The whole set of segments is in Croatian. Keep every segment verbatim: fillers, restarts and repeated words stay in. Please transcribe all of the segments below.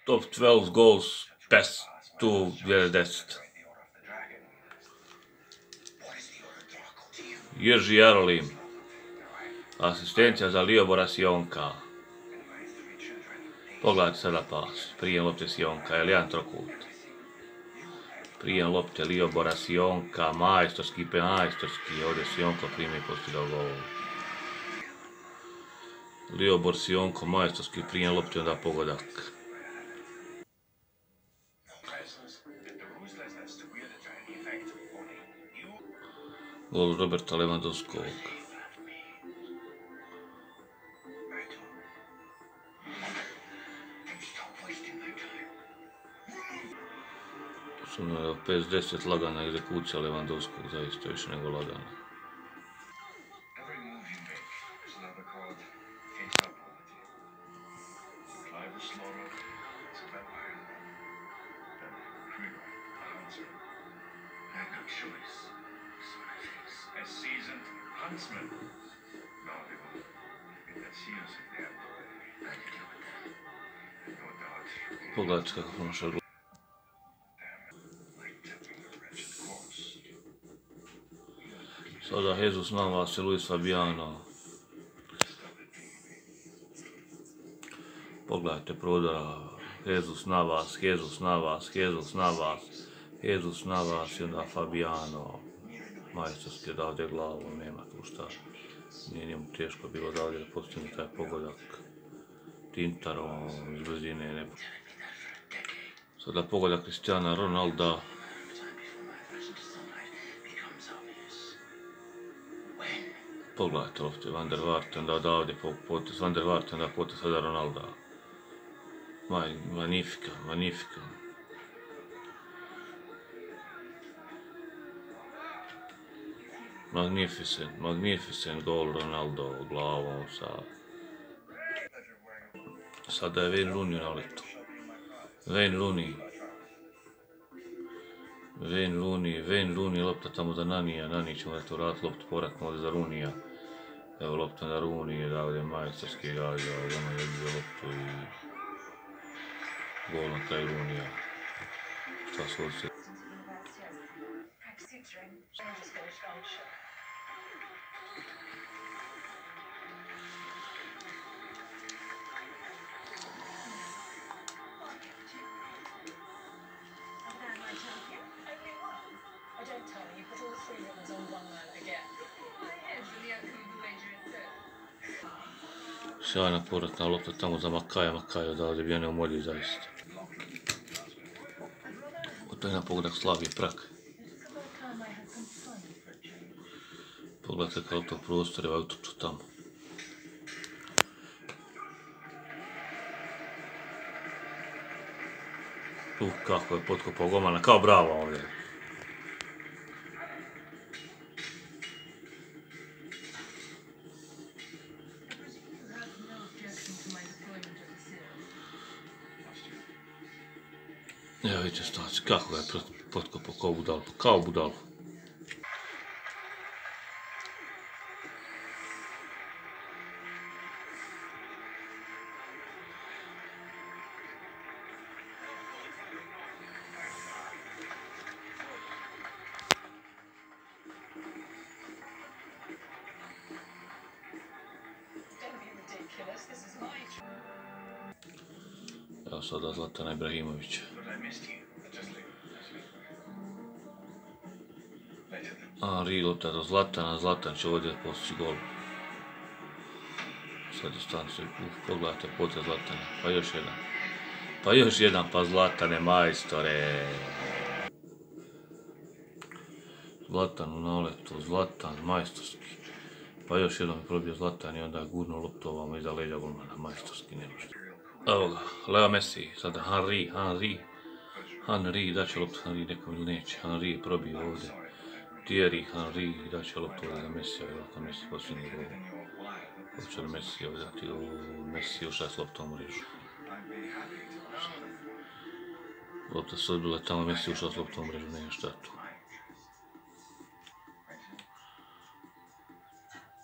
top twelve goals best to dvije hiljade desete. Jerzy Jarolim, asistencija za Liobora Sionka. Pogledajte sada pas, prijem lopte Sionka, je li jedan trokut? Prijem lopte Liobora Sionka, majstorski, majstorski, ovdje Sionko prime i postigao gol. Liobor Sionko, majstorski prijem lopte, onda pogodak. Gol Roberta Lewandowskog. Suno pet deset lagana egzekucija Lewandowskog, zaista više nego lagana. Pogledajte kako promašao. Sada Jesus Navas i Luis Fabiano. Pogledajte prodora. Jesus Navas, Jesus Navas, Jesus Navas, Jesus Navas i onda Fabiano. Majstorski je davde glavu, nema tu šta. Nije njemu teško bilo davde da postigne taj pogodak. Tintarom iz brzine ne. Sada pogodak Cristiana Ronalda. Pogledajte lopte, Van der Vaart, onda odavde potez, Van der Vaart, onda potez sada Ronalda. Magnifica, magnifica. Magnificent, magnificent gol Ronaldo glavom sa... Sada je Wayne Rooney na letu. Wayne Rooney. Wayne Rooney, Wayne Rooney, lopta tamo za Nanija, Nani ćemo eto vratiti loptu povratno ovdje za Roonija. Evo lopta na Rooney, da ovdje majstorski gađa, ono je bio loptu i... Gol na kraju Roonija. Šta su ovdje? Sjajna povratna lopta tamo za Makaja, Makaja odavde bio neumoljiv zaista. To je na pogodak Slavije Prag. Pogledajte kako to prostor je autoču tamo. Uh, kako je potkopao golmana, kao bravo ovdje. Evo vidite staci, kako ga je potkopao kao budal, kao budal. Evo sada Zlatana Ibrahimovića. Henri lopta do Zlatana, Zlatan će ovdje postići gol. Sa distancije, pogledajte potez Zlatana, pa još jedan. Pa još jedan, pa Zlatane majstore. Zlatan u naletu, Zlatan majstorski. Pa još jednom je probio Zlatan i onda je gurnuo loptu ovamo iza leđa golmana, majstorski ne može. Evo ga, Leo Messi, sada Henri, Henri. Henri, daće loptu Henri nekom ili neće, Henri je probio ovdje. Thierry Henry, daće loptu ovdje za Messi, vjerojatno Messi posljednji gol. Hoće li Messi ovdje dati u Messi ušao s loptom u mrežu. Lopta se odbila tamo, Messi ušao s loptom u mrežu, nema šta tu.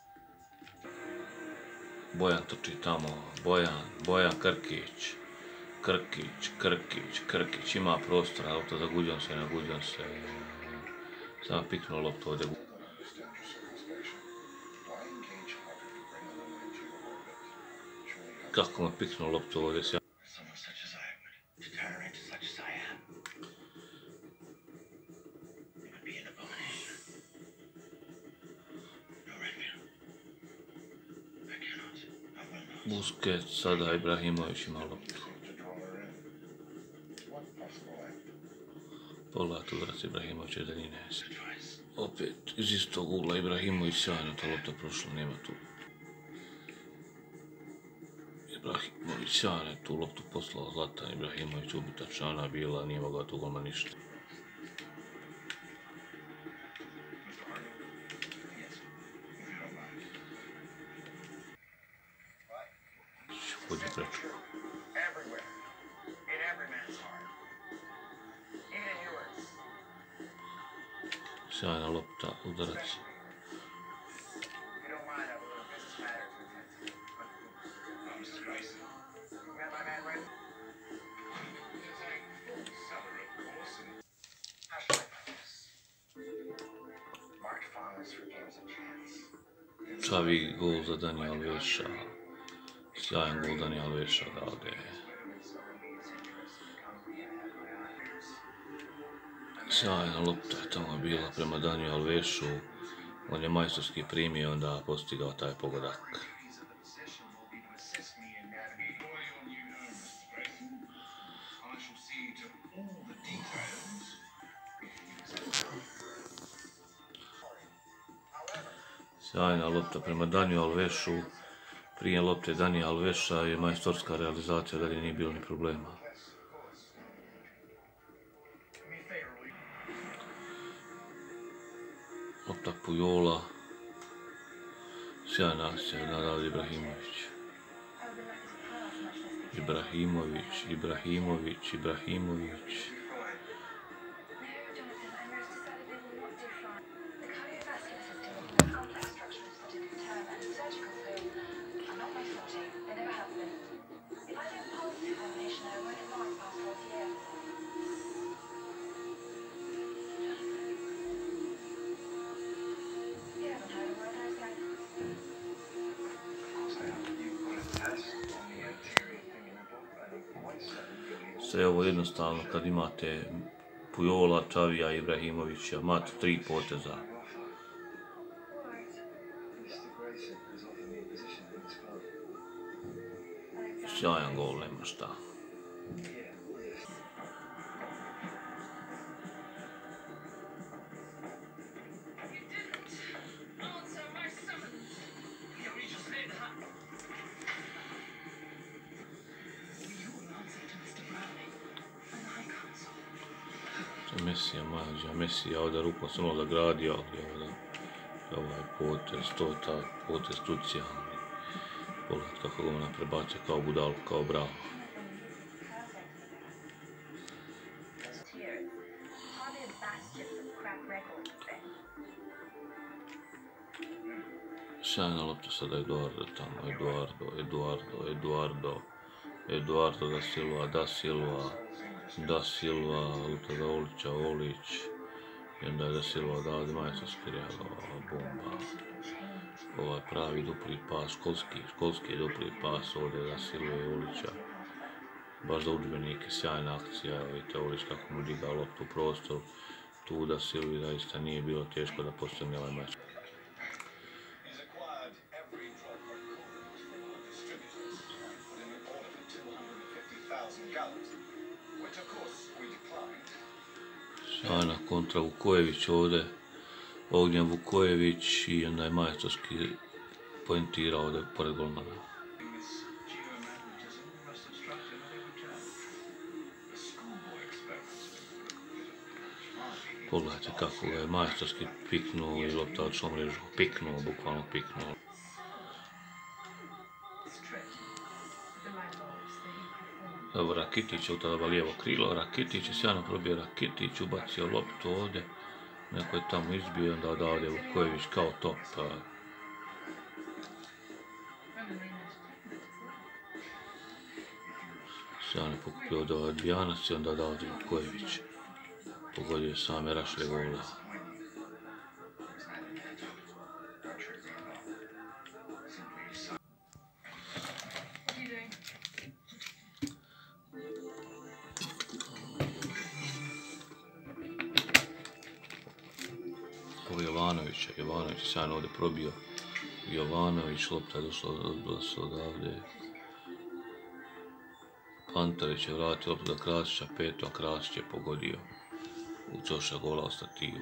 Bojan trči tamo, Bojan, Bojan Krkić. Krkić, Krkić, Krkić, ima prostora, lopta za Gudjonse, na Gudjonse. Samo piknuo loptu ovdje. Kako me piknuo loptu ovdje sjajno. Busquets, sada Ibrahimović ima loptu. Pogledajte udarac Ibrahimović iz daljine. Opet iz istog ugla Ibrahimović, sjajno ta lopta prošla, nema tu. Ibrahimović sjajno je tu loptu poslao Zlatan Ibrahimović, ubitačna ona bila, nije mogao tu golman ništa. Pođe preču. Sjajna lopta, udarac. Čavi gol za Dani Alveša. Sjajan gol Dani Alveša odavde. Sjajna lopta je tamo bila prema Daniju Alvešu. On je majstorski primio i onda postigao taj pogodak. Sjajna lopta prema Daniju Alvešu. Prije lopte Danija Alveša je majstorska realizacija, dalje nije bilo ni problema. Lopta Pujola. Sjajna akcija na Rad Ibrahimović. Ibrahimović, Ibrahimović, Ibrahimović. Sve ovo jednostavno kad imate Pujola, Čavija i Ibrahimovića, imate tri poteza. Sjajan gol, nema šta. Mesija mađa, Mesija ovdje rukom sam ono zagradio, ali ovdje ovaj potez, to ta potez krucijalni. Pogledaj kako ga ona prebaca kao budalu, kao bravo. Sjajna lopta sada Eduardo tamo, Eduardo, Eduardo, Eduardo, Eduardo da Silva, da Silva. Da Silva, lopta za Olića, Olić. I onda je da Silva da ovdje majstorski reagovao, bomba. Ovaj pravi dupli pas, školski, školski dupli pas ovdje da Silva i Olića. Baš za udžbenike, sjajna akcija, vidite Olić kako mu diga loptu u prostor. Tu da Silvi zaista nije bilo teško da postigne ovaj mač. Sjajna kontra Vukojević ovdje, Ognjen Vukojević i onda je majstorski poentirao ovdje pored golmana. Pogledajte kako ga je majstorski piknuo i lopta odšla mrežu, piknuo, bukvalno piknuo. Evo Rakitić je utada lijevo krilo, Rakitić je sjajno probio Rakitić, ubacio loptu ovdje, neko je tamo izbio i onda odavde Vukojević kao top. Sjajno pokupio od ovaj Odbijanac i onda dao Kojević. Pogodio sam Merašlje gola. Ovo Jovanovića, Jovanović je sjajno ovdje probio. Jovanović, lopta je došla odavde. Pantelić je vratio loptu do Krasića, petom, Krasić je pogodio. U čoša gola ostati.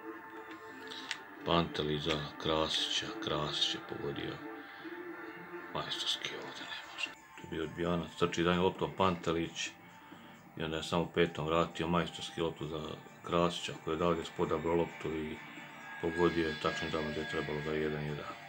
Pantelić za Krasića, Krasić je pogodio. Majstorski ovdje ne može. Tu je bio Odbijanac, trči dalje loptom Pantelić. I onda je samo petom vratio majstorski loptu za Krasića koji je dalje spodabro loptu i pogodio je tačno tamo gdje je trebalo za jedan jedan.